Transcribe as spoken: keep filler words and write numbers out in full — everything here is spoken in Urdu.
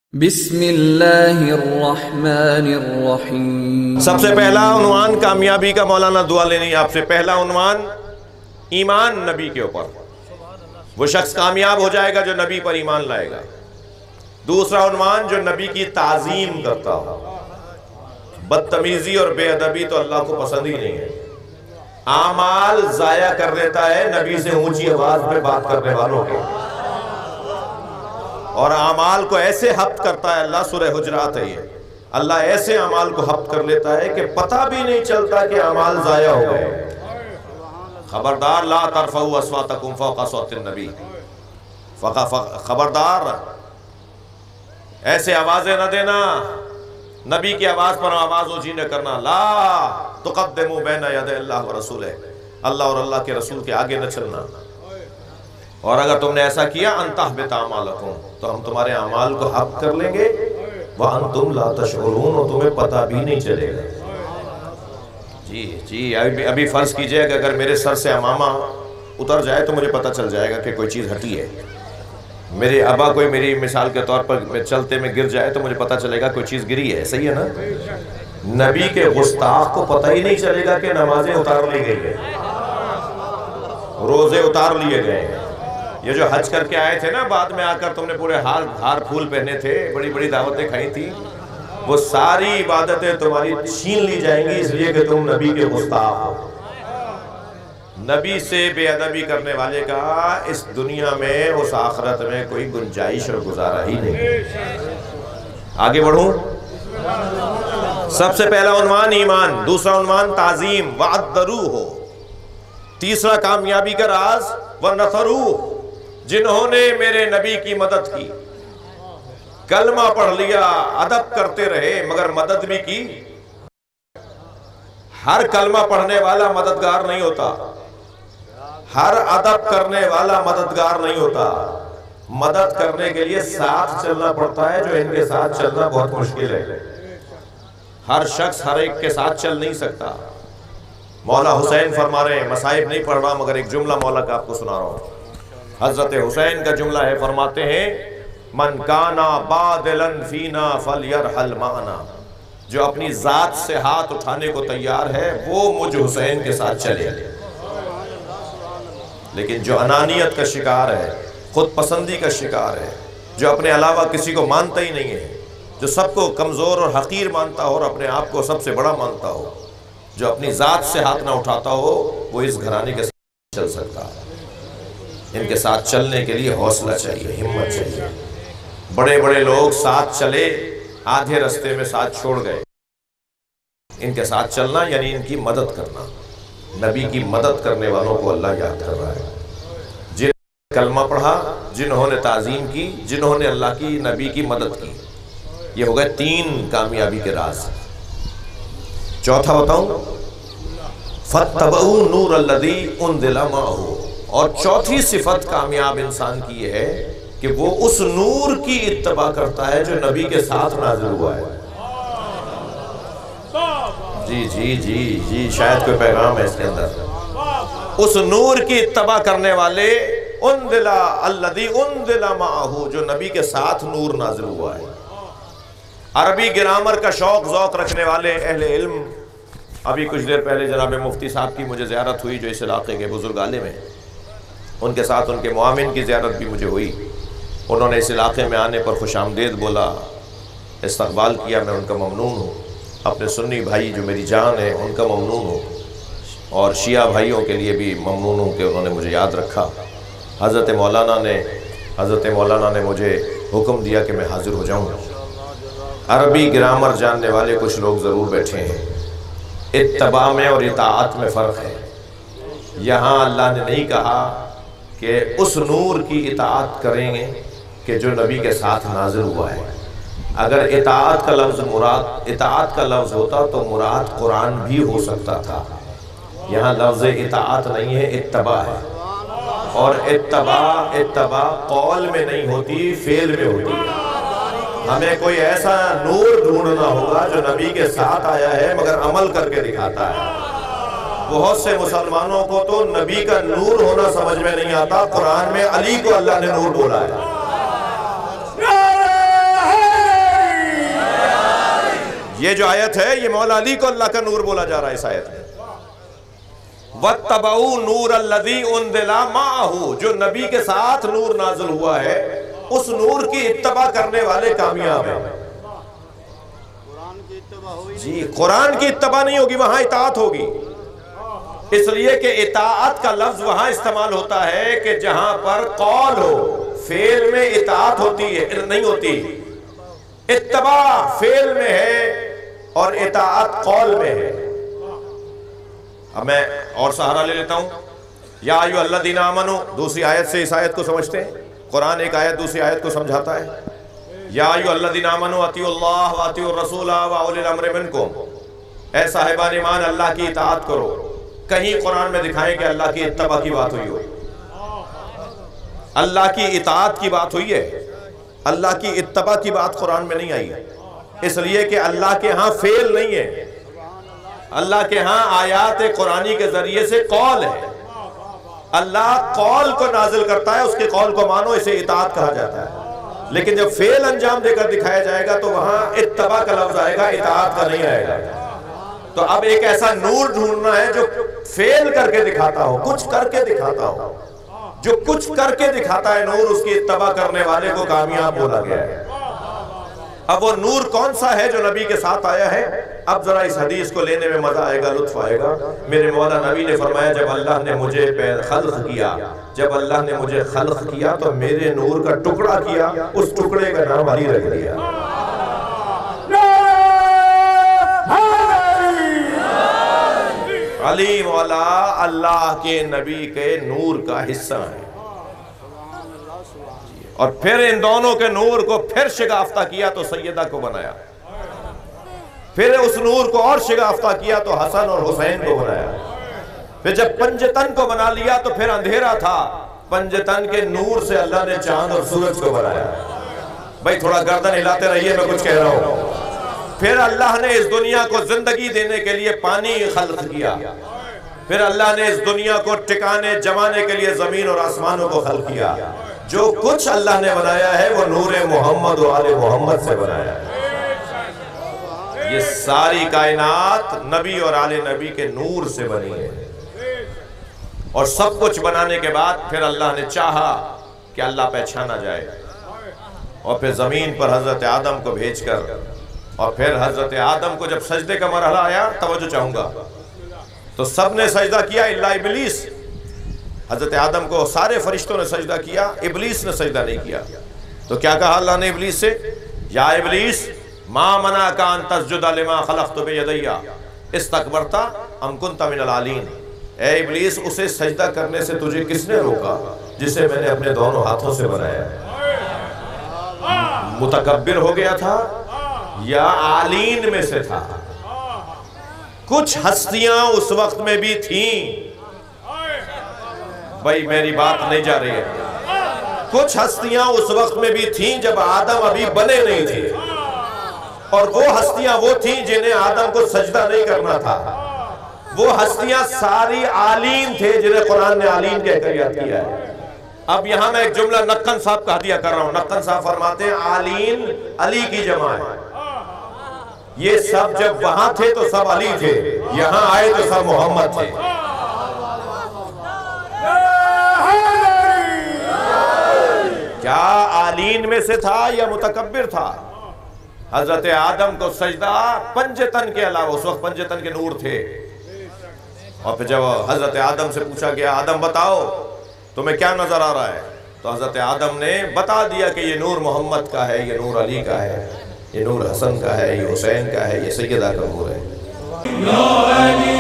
بسم اللہ الرحمن الرحیم۔ سب سے پہلا عنوان کامیابی کا مولانا دعا لینی آپ سے۔ پہلا عنوان ایمان نبی کے اوپر، وہ شخص کامیاب ہو جائے گا جو نبی پر ایمان لائے گا۔ دوسرا عنوان جو نبی کی تعظیم کرتا ہو۔ بدتمیزی اور بے ادبی تو اللہ کو پسند ہی نہیں ہے۔ اعمال ضائع کر دیتا ہے نبی سے اونچی آواز میں بات کرنے والوں کے، اور اعمال کو ایسے حبت کرتا ہے اللہ، سورہ حجرات ہے یہ، اللہ ایسے اعمال کو حبت کر لیتا ہے کہ پتہ بھی نہیں چلتا کہ اعمال ضائع ہو گئے۔ خبردار، لا ترفعوا اصواتکم فوق صوت النبی، خبردار ایسے آوازیں نہ دینا، نبی کی آواز پر آواز اونچی نہ کرنا۔ لا تقدموا بین یدی اللہ ورسولہ، اللہ اور اللہ کے رسول کے آگے نہ چلنا۔ اور اگر تم نے ایسا کیا ان تحبط اعمالکم، تو ہم تمہارے اعمال کو حبت کر لیں گے، وانتم لا تشعرون، اور تمہیں پتہ بھی نہیں چلے گا۔ جی جی ابھی ابھی فرض کیجئے کہ اگر میرے سر سے امامہ اتر جائے تو مجھے پتہ چل جائے گا کہ کوئی چیز ہٹی ہے۔ میرے ابا کوئی میری مثال کے طور پر چلتے میں گر جائے تو مجھے پتہ چلے گا کوئی چیز گری ہے، صحیح ہے نا؟ نبی کے گستاخ کو پتہ ہی نہیں چلے گا کہ نمازیں اتار لی گئی ہیں، روزے اتار لیے گئے ہیں۔ یہ جو حج کر کے آئے تھے نا، بعد میں آ کر تم نے پورے ہار ہار پھول پہنے تھے، بڑی بڑی دعوتیں کھائی تھی، وہ ساری عبادتیں تمہاری چھین لی جائیں گی اس لیے کہ تم نبی کے گستاخ ہو۔ نبی سے بے ادبی کرنے والے کا اس دنیا میں اس آخرت میں کوئی گنجائش اور گزارا ہی نہیں۔ آگے بڑھوں، سب سے پہلا عنوان ایمان، دوسرا عنوان تعظیم، وعدروہ، تیسرا کامیابی کا راز ونصروہ، جنہوں نے میرے نبی کی مدد کی، کلمہ پڑھ لیا، ادب کرتے رہے مگر مدد بھی کی۔ ہر کلمہ پڑھنے والا مددگار نہیں ہوتا، ہر ادب کرنے والا مددگار نہیں ہوتا۔ مدد کرنے کے لیے ساتھ چلنا پڑتا ہے، جو ان کے ساتھ چلنا بہت مشکل ہے۔ ہر شخص ہر ایک کے ساتھ چل نہیں سکتا۔ مولا حسین فرما رہے ہیں، مصائب نہیں پڑھ رہا مگر ایک جملہ مولا کا آپ کو سنا رہا ہوں۔ حضرت حسین کا جملہ ہے، فرماتے ہیں من کانا بادلن فینا فلیرحل معنا، جو اپنی ذات سے ہاتھ اٹھانے کو تیار ہے وہ مجھ حسین کے ساتھ چلے۔ لیکن جو انانیت کا شکار ہے، خود پسندی کا شکار ہے، جو اپنے علاوہ کسی کو مانتا ہی نہیں ہے، جو سب کو کمزور اور حقیر مانتا ہو اور اپنے آپ کو سب سے بڑا مانتا ہو، جو اپنی ذات سے ہاتھ نہ اٹھاتا ہو، وہ اس گھرانے کے ساتھ چل سکتا ہے۔ ان کے ساتھ چلنے کے لیے حوصلہ چاہیے، ہمت چاہیے۔ بڑے بڑے لوگ ساتھ چلے، آدھے رستے میں ساتھ چھوڑ گئے۔ ان کے ساتھ چلنا یعنی ان کی مدد کرنا۔ نبی کی مدد کرنے والوں کو اللہ یاد کر رہا ہے، جنہوں نے کلمہ پڑھا، جنہوں نے تعظیم کی، جنہوں نے اللہ کی نبی کی مدد کی۔ یہ ہو گئے تین کامیابی کے راز۔ چوتھا بتاؤں، فَاتَّبَعُوا نُورَ الَّذِي أُنزِلَ مَعَهُ، اور چوتھی صفت کامیاب انسان کی یہ ہے کہ وہ اس نور کی اتباع کرتا ہے جو نبی کے ساتھ نازل ہوا ہے۔ جی جی جی جی شاید کوئی پیغام ہے اس کے اندر۔ اس نور کی اتباع کرنے والے انزل الذی انزل معہ، جو نبی کے ساتھ نور نازل ہوا ہے۔ عربی گرامر کا شوق ذوق رکھنے والے اہل علم، ابھی کچھ دیر پہلے جناب مفتی صاحب کی مجھے زیارت ہوئی جو اس علاقے کے بزرگالے میں، ان کے ساتھ ان کے معاون کی زیارت بھی مجھے ہوئی۔ انہوں نے اس علاقے میں آنے پر خوش آمدید بولا، استقبال کیا، میں ان کا ممنون ہوں۔ اپنے سنی بھائی جو میری جان ہے ان کا ممنون ہوں، اور شیعہ بھائیوں کے لیے بھی ممنون ہوں کہ انہوں نے مجھے یاد رکھا۔ حضرت مولانا نے حضرت مولانا نے مجھے حکم دیا کہ میں حاضر ہو جاؤں۔ عربی گرامر جاننے والے کچھ لوگ ضرور بیٹھے ہیں۔ اتباع میں اور اطاعت میں فرق ہے۔ یہاں اللہ نے نہیں کہا کہ اس نور کی اطاعت کریں گے کہ جو نبی کے ساتھ نازل ہوا ہے۔ اگر اطاعت کا لفظ مراد اطاعت کا لفظ ہوتا تو مراد قرآن بھی ہو سکتا تھا۔ یہاں لفظ اطاعت نہیں ہے، اتباع ہے، اور اتباع اتباع قول میں نہیں ہوتی، فعل میں ہوتی ہے۔ ہمیں کوئی ایسا نور ڈھونڈنا ہوگا جو نبی کے ساتھ آیا ہے مگر عمل کر کے دکھاتا ہے۔ بہت سے مسلمانوں کو تو نبی کا نور ہونا سمجھ میں نہیں آتا، قرآن میں علی کو اللہ نے نور بولا ہے۔ یہ جو آیت ہے یہ مولا علی کو اللہ کا نور بولا جا رہا ہے اس آیت میں۔ وَاتَّبَعُوا نُورَ الَّذِي أُنزِلَ مَعَهُ، جو نبی کے ساتھ نور نازل ہوا ہے اس نور کی اتباع کرنے والے کامیاب ہیں۔ جی قرآن کی اتباع نہیں ہوگی، وہاں اطاعت ہوگی، اس لیے کہ اطاعت کا لفظ وہاں استعمال ہوتا ہے کہ جہاں پر قول ہو، فعل میں اطاعت ہوتی ہے نہیں ہوتی، اتباع فعل میں ہے اور اطاعت قول میں ہے۔ اب میں اور سہارا لے لیتا ہوں، یا ایھا الذین آمنوا، دوسری آیت سے اس آیت کو سمجھتے ہیں، قرآن ایک آیت دوسری آیت کو سمجھاتا ہے۔ یا ایھا الذین آمنوا اطیعوا اللہ واطیعوا الرسول واولی الامر منکم، اے صاحبان ایمان اللہ کی اطاعت کرو۔ کہیں قرآن میں دکھائیں کہ اللہ کی اتباع کی بات ہوئی ہو، اللہ کی اطاعت کی بات ہوئی ہے، اللہ کی اتباع کی بات قرآن میں نہیں آئی، اس لیے کہ اللہ کے ہاں فعل نہیں ہے، اللہ کے ہاں آیات قرآنی کے ذریعے سے قول ہے۔ اللہ قول کو نازل کرتا ہے، اس کے قول کو مانو، اسے اطاعت کہا جاتا ہے۔ لیکن جب فعل انجام دے کر دکھایا جائے گا تو وہاں اتباع کا لفظ آئے گا، اطاعت کا نہیں آئے گا۔ تو اب ایک ایسا نور ڈھونڈنا ہے جو فعل کر کے دکھاتا ہو، کچھ کر کے دکھاتا ہو، جو کچھ کر کے دکھاتا ہے نور، اس کی اتباع کرنے والے کو کامیاب بولا گیا ہے۔ اب وہ نور کون سا ہے جو نبی کے ساتھ آیا ہے؟ اب ذرا اس حدیث کو لینے میں مزہ آئے گا، لطف آئے گا۔ میرے مولا نبی نے فرمایا جب اللہ نے مجھے خلق کیا، جب اللہ نے مجھے خلق کیا تو میرے نور کا ٹکڑا کیا، اس ٹکڑے کا نام علی رکھ دیا۔ علی مولا اللہ کے نبی کے نور کا حصہ ہے، اور پھر ان دونوں کے نور کو پھر شگافتہ کیا تو سیدہ کو بنایا، پھر اس نور کو اور شگافتہ کیا تو حسن اور حسین کو بنایا، پھر جب پنجتن کو بنا لیا تو پھر اندھیرا تھا، پنجتن کے نور سے اللہ نے چاند اور سورج کو بنایا۔ بھائی تھوڑا گردن ہلاتے رہیے، میں کچھ کہہ رہا ہوں۔ پھر اللہ نے اس دنیا کو زندگی دینے کے لیے پانی خلق کیا، پھر اللہ نے اس دنیا کو ٹکانے جمانے کے لیے زمین اور آسمانوں کو خلق کیا۔ جو کچھ اللہ نے بنایا ہے وہ نور محمد و آل محمد سے بنایا ہے۔ یہ ساری کائنات نبی اور آل نبی کے نور سے بنی ہے، اور سب کچھ بنانے کے بعد پھر اللہ نے چاہا کہ اللہ پہچانا جائے، اور پھر زمین پر حضرت آدم کو بھیج کر، اور پھر حضرت آدم کو جب سجدے کا مرحلہ آیا، توجہ چاہوں گا، تو سب نے سجدہ کیا الا ابلیس۔ حضرت آدم کو سارے فرشتوں نے سجدہ کیا، ابلیس نے سجدہ نہیں کیا۔ تو کیا کہا اللہ نے ابلیس سے؟ یا ابلیس ما منعک ان تسجد لما خلقت بیدی استکبرت ام کنت من العالین، اے ابلیس اسے سجدہ کرنے سے تجھے کس نے روکا جسے میں نے اپنے دونوں ہاتھوں سے بنایا؟ متکبر ہو گیا تھا یا عالین میں سے تھا؟ کچھ ہستیاں اس وقت میں بھی تھیں، بھائی میری بات نہیں جا رہی ہے، کچھ ہستیاں اس وقت میں بھی تھیں جب آدم ابھی بنے نہیں تھے، اور وہ ہستیاں وہ تھیں جنہیں آدم کو سجدہ نہیں کرنا تھا۔ وہ ہستیاں ساری عالین تھے جنہیں قرآن نے عالین کہہ کر یاد کیا ہے۔ اب یہاں میں ایک جملہ نقن صاحب کا ہدیہ کر رہا ہوں۔ نقن صاحب فرماتے ہیں عالین علی کی جمع ہے، یہ سب جب وہاں تھے تو سب علی تھے، یہاں آئے تو سب محمد تھے۔ کیا عالین میں سے تھا یا متکبر تھا؟ حضرت آدم کو سجدہ پنجتن کے علاوہ، اس وقت پنجتن کے نور تھے، اور پھر جب حضرت آدم سے پوچھا گیا آدم بتاؤ تمہیں کیا نظر آ رہا ہے، تو حضرت آدم نے بتا دیا کہ یہ نور محمد کا ہے، یہ نور علی کا ہے، یہ نور حسن کا ہے، یہ حسین کا ہے، یہ سیدہ کا نور ہے۔